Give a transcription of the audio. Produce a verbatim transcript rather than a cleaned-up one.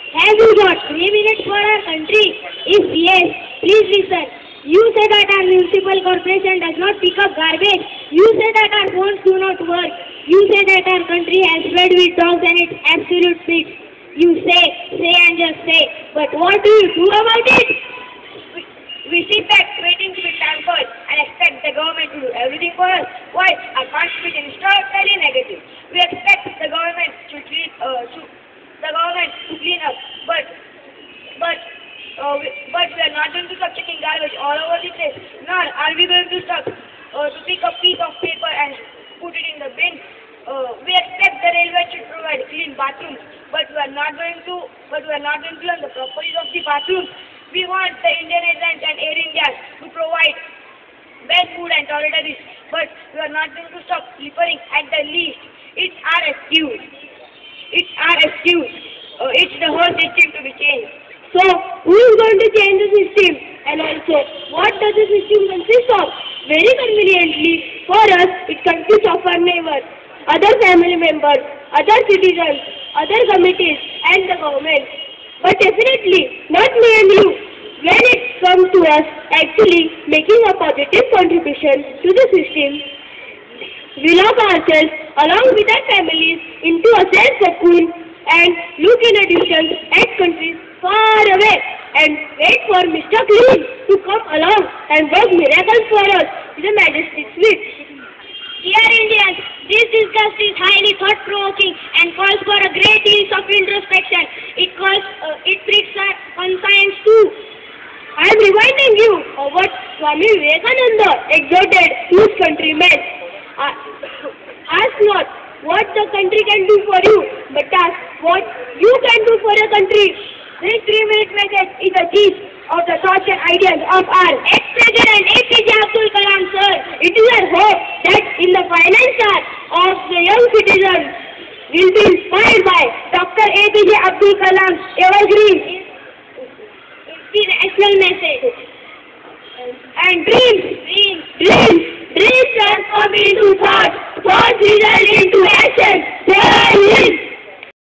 Have you got three minutes for our country? If yes, please listen. You say that our municipal corporation does not pick up garbage. You say that our phones do not work. You say that our country has fled with dogs and its absolute fits. You say, say and just say. But what do you do about it? We, we sit back waiting to be pampered and expect the government to do everything for us. Why? Our constitution is totally negative. We expect the government to clean, uh, to, the government to clean up, but but uh, we, but we are not going to stop checking garbage all over the place. Nor are we going to stop uh, to pick a piece of paper and put it in the bin. Uh, we expect the railway should provide clean bathrooms, but we are not going to. But we are not going to learn the properties of the bathrooms. We want the Indian Airlines and Air India to provide best food and toiletries, but we are not going to stop littering at the least. It's our excuse. It's our excuse. Uh, it's the whole system to be changed. So, who is going to change the system? And also, what does the system consist of? Very conveniently, for us, it consists of our neighbors, other family members, other citizens, other committees, and the government. But definitely, not me and you. When it comes to us actually making a positive contribution to the system, we lock ourselves along with our families into a safe cocoon and look in a distance at countries far away and wait for Mister Clean to come along and work miracles for us with a majestic sweep. Dear Indians, this disgust is highly thought-provoking and calls for a great deal of introspection. It calls, uh, it pricks our conscience too. I am reminding you of what Swami Vivekananda exhorted his countrymen. Uh, ask not what the country can do for you, but ask what you can do for your country. This three-minute message is a gist of the thoughts and ideas of our ex-President A P J Abdul Kalam, sir. It is our hope that in the finance hour of the young citizens will be inspired by Doctor A P J Abdul Kalam's evergreen inspirational message. And dreams, dreams, dreams, dreams transform into